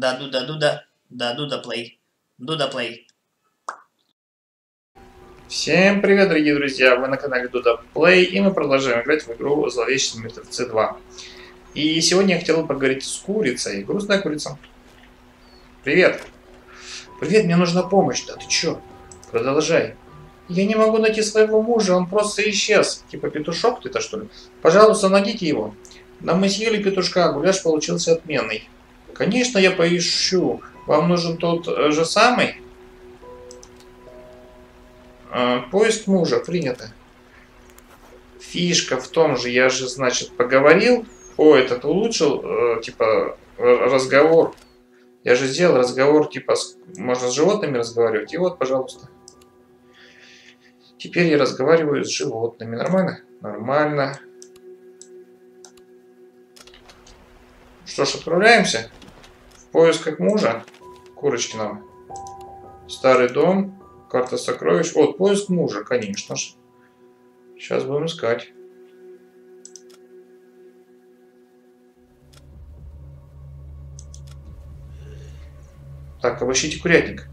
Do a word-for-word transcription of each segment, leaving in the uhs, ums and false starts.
Да, Дуда, Дуда. Да, Дуда плей. Дуда плей. Всем привет, дорогие друзья! Вы на канале Дуда Плей, и мы продолжаем играть в игру Зловещие мертвецы два. И сегодня я хотел бы поговорить с курицей. Грустная курица. Привет! Привет, мне нужна помощь. Да ты чё? Продолжай. Я не могу найти своего мужа, он просто исчез. Типа петушок ты-то, что ли? Пожалуйста, найдите его. Да мы съели петушка, гуляш получился отменный. Конечно, я поищу. Вам нужен тот же самый? А, поиск мужа, принято. Фишка в том же, я же, значит, поговорил. О, этот улучшил, э, типа, разговор. Я же сделал разговор, типа, с, можно с животными разговаривать. И вот, пожалуйста. Теперь я разговариваю с животными. Нормально? Нормально. Что ж, отправляемся в поисках мужа Курочкиного. Старый дом, карта сокровищ. Вот, поиск мужа, конечно же. Сейчас будем искать. Так, обыщите курятник.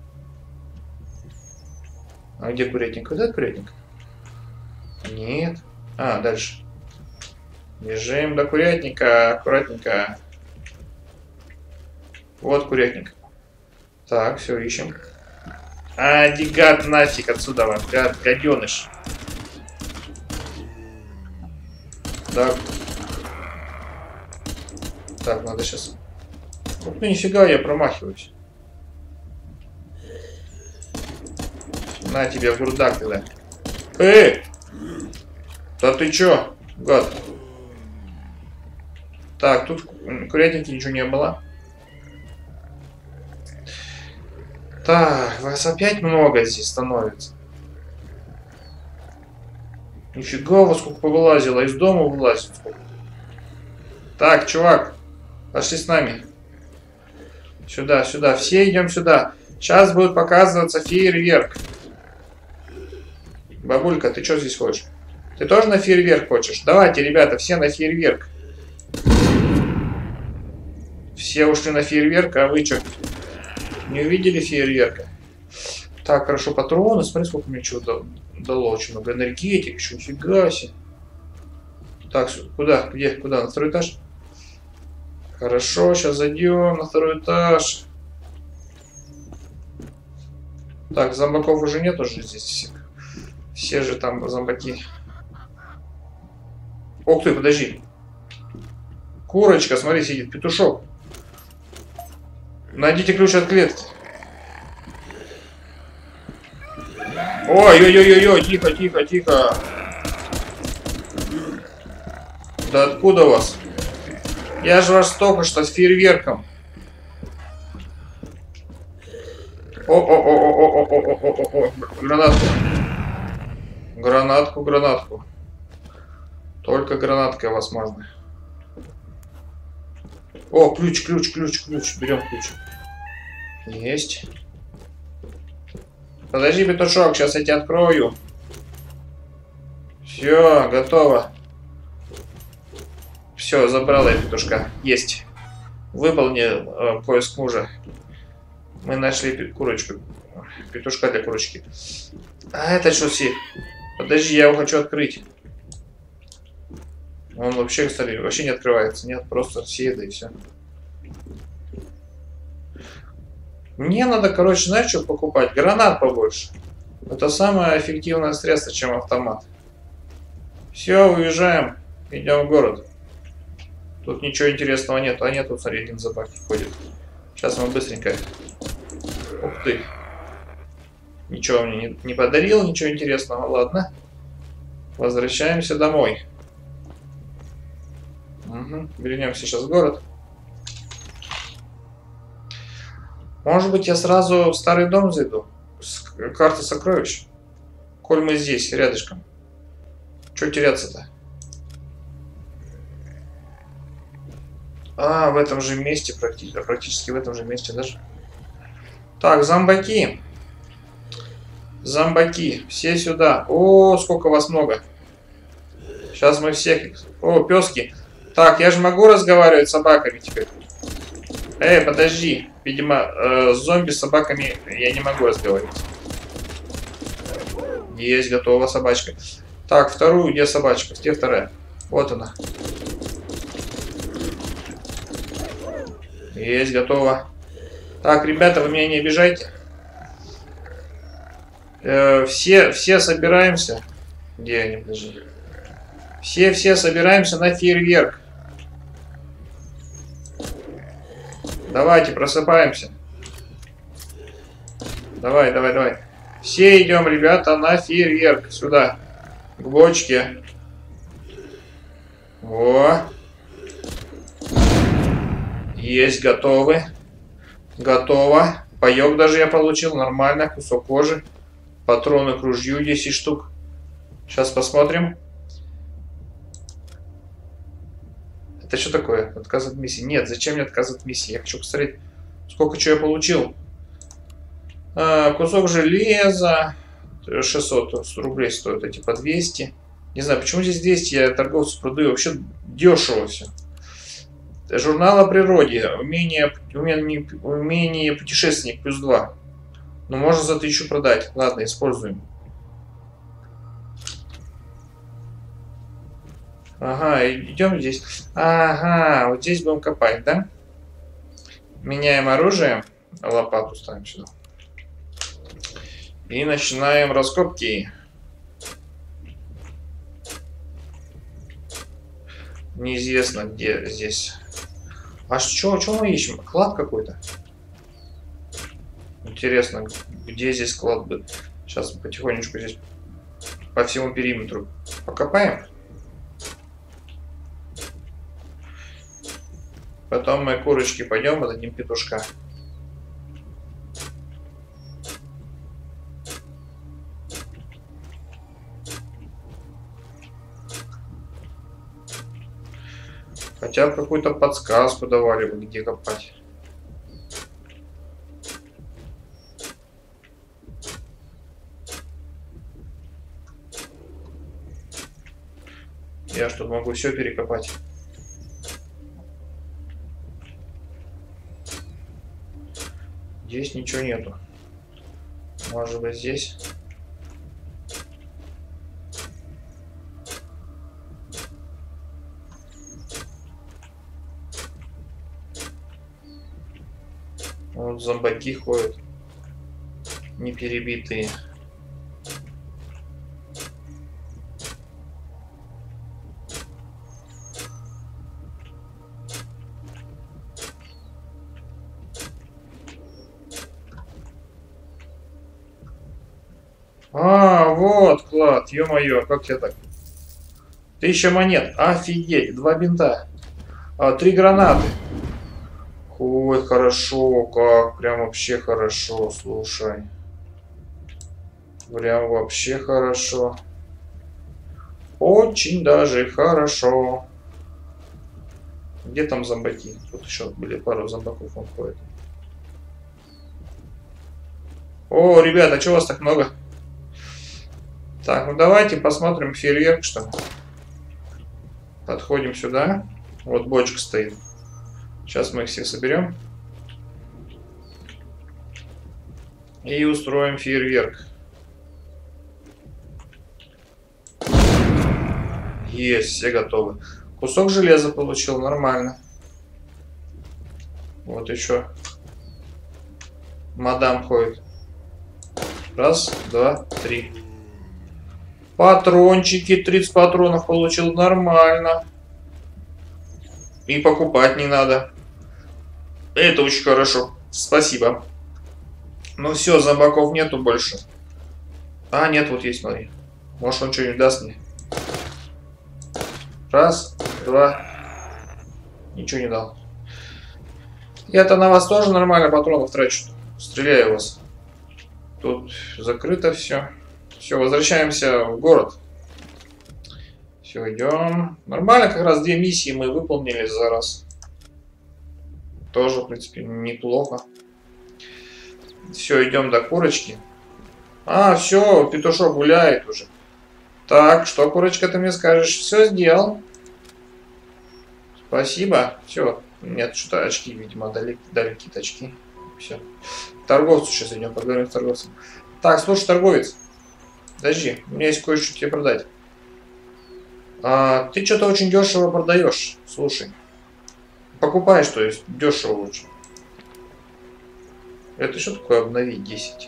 А где курятник? Вот этот курятник? Нет. А, дальше. Бежим до курятника. Аккуратненько. Вот курятник. Так, все, ищем. А, дигат нафиг отсюда, гад, гаденыш. Так. Так, надо сейчас... Ух, ну нифига, я промахиваюсь. На тебе, гурдак тогда. Эй! Да ты чё, гад? Так, тут в курятнике ничего не было. Так, вас опять много здесь становится. Нифига, вас сколько повылазило, из дома вылазит сколько. Так, чувак, пошли с нами. Сюда, сюда, все идем сюда. Сейчас будет показываться фейерверк. Бабулька, ты что здесь хочешь? Ты тоже на фейерверк хочешь? Давайте, ребята, все на фейерверк. Все ушли на фейерверк, а вы что? Не увидели фейерверка? Так, хорошо, патроны. Смотри, сколько мне чего дало. Очень много энергетик. Еще нифига себе. Так, куда? Где? Куда? На второй этаж? Хорошо, сейчас зайдем на второй этаж. Так, зомбаков уже нет уже здесь всех. Все же там зомбаки. Ох ты, подожди. Курочка, смотри, сидит, петушок. Найдите ключ от клетки. Ой-ой-ой-ой, тихо, тихо, тихо. Да откуда у вас? Я же вас только что с фейерверком. О-о-о-о-о-о-о-о-о-о. Гранатку. Гранатку, гранатку. Только гранаткой возможно. О, ключ, ключ, ключ, ключ. Берем ключ. Есть. Подожди, петушок, сейчас я тебя открою. Все, готово. Все, забрала я петушка. Есть. Выполнил э, поиск мужа. Мы нашли курочку. Петушка для курочки. А это что си? Подожди, я его хочу открыть. Он вообще, кстати, вообще не открывается. Нет, просто съеда и все. Мне надо, короче, знаешь, что покупать? Гранат побольше. Это самое эффективное средство, чем автомат. Все, уезжаем. Идем в город. Тут ничего интересного нет. А нет, тут, смотри, один собаки ходит. Сейчас мы быстренько. Ух ты. Ничего мне не, не подарил, ничего интересного. Ладно. Возвращаемся домой. Угу. Вернемся сейчас в город. Может быть, я сразу в старый дом зайду? С карты сокровищ. Коль мы здесь, рядышком. Чего теряться-то? А, в этом же месте, практически, практически в этом же месте даже. Так, зомбаки. Зомбаки, все сюда. О, сколько вас много. Сейчас мы всех... О, пески. Так, я же могу разговаривать с собаками теперь. Эй, подожди. Видимо, э, с зомби с собаками я не могу разговаривать. Есть, готова собачка. Так, вторую, где собачка? Где вторая? Вот она. Есть, готова. Так, ребята, вы меня не обижайте. Э, все, все собираемся. Где они, подожди? Все, все собираемся на фейерверк. Давайте, просыпаемся. Давай, давай, давай. Все идем, ребята, на фейерверк. Сюда. К бочке. Во. Есть, готовы. Готово. Паёк даже я получил. Нормально. Кусок кожи. Патроны к ружью десять штук. Сейчас посмотрим. Это что такое? Отказ от миссии. Нет, зачем мне отказ от миссии? Я хочу посмотреть, сколько чего я получил. А, кусок железа. шестьсот рублей стоит. Эти по двести. Не знаю, почему здесь двести. Я торговцу продаю. Вообще дешево все. Журнал о природе. Умение, умение, умение путешественник плюс два. Но можно за тысячу продать. Ладно, используем. Ага, идем здесь. Ага, вот здесь будем копать, да? Меняем оружие. Лопату ставим сюда. И начинаем раскопки. Неизвестно, где здесь. А что, что мы ищем? Клад какой-то? Интересно, где здесь клад будет? Сейчас потихонечку здесь по всему периметру покопаем. Потом мы курочки пойдем, отдадим петушка. Хотя бы какую-то подсказку давали бы, где копать. Я что, могу все перекопать? Здесь ничего нету. Может быть, здесь? Вот зомбаки ходят. Не перебитые. А, вот клад, ё-моё, как я так? Тысяча монет, офигеть, два бинта, а, три гранаты. Ой, хорошо, как, прям вообще хорошо, слушай. Прям вообще хорошо. Очень даже хорошо. Где там зомбаки? Тут еще были пару зомбаков, он ходит. О, ребята, чего вас так много? Так, ну давайте посмотрим фейерверк, что ли. Подходим сюда. Вот бочка стоит. Сейчас мы их всех соберем. И устроим фейерверк. Есть, все готовы. Кусок железа получил, нормально. Вот еще. Мадам ходит. Раз, два, три. Патрончики, тридцать патронов получил, нормально. И покупать не надо. Это очень хорошо. Спасибо. Ну все, зомбаков нету больше. А, нет, вот есть, смотри. Может, он что-нибудь даст мне. Раз, два. Ничего не дал. Я-то на вас тоже нормально патронов трачу. Стреляю вас. Тут закрыто все. Все, возвращаемся в город. Все, идем. Нормально, как раз две миссии мы выполнили за раз. Тоже, в принципе, неплохо. Все, идем до курочки. А, все, петушок гуляет уже. Так, что, курочка, ты мне скажешь? Все сделал. Спасибо. Все, Нет, что-то очки, видимо, дали, дали какие-то очки. Все. Торговцу сейчас идем, поговорим с торговцем. Так, слушай, торговец. Подожди, у меня есть кое-что тебе продать. А, ты что-то очень дешево продаешь. Слушай. Покупаешь, то есть дешево очень. Это что такое обновить десять?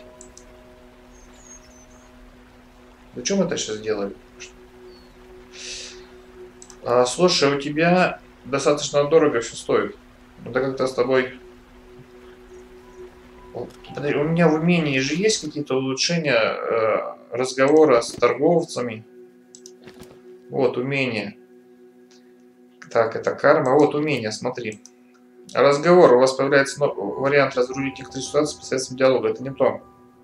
Зачем это сейчас делали? А, слушай, у тебя достаточно дорого все стоит. Это как-то с тобой... Подожди, у меня в умении же есть какие-то улучшения э, разговора с торговцами. Вот, умение. Так, это карма. Вот, умение, смотри. Разговор. У вас появляется вариант разрулить некоторые ситуации посредством диалога. Это не то.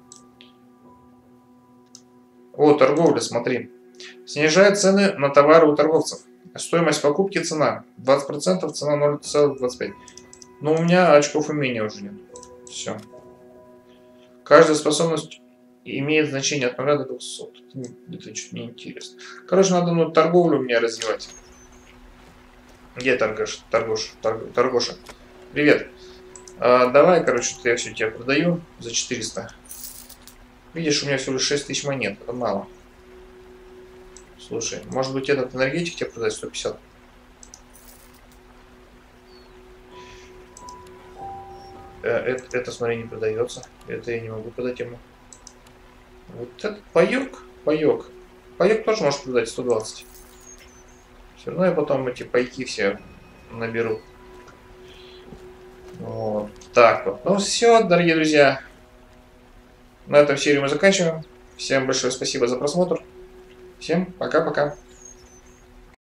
Вот, торговля, смотри. Снижает цены на товары у торговцев. Стоимость покупки, цена. двадцать процентов, цена ноль целых двадцать пять сотых. Но у меня очков умения уже нет. Все. Каждая способность имеет значение от нуля до двухсот. Это чуть не интересно. Короче, надо ну, торговлю у меня развивать. Где торгаш? Торгош? Торг, торгоша? Привет. А, давай, короче, я все тебе продаю за четыреста. Видишь, у меня всего лишь шесть тысяч монет. Это мало. Слушай, может быть этот энергетик тебе продать сто пятьдесят? Это, это, смотри, не продается. Это я не могу продать ему. Вот этот паёк, паёк. Паёк тоже можешь продать сто двадцать. Все равно я потом эти пайки все наберу. Вот так вот. Ну все, дорогие друзья. На этом серию мы заканчиваем. Всем большое спасибо за просмотр. Всем пока-пока.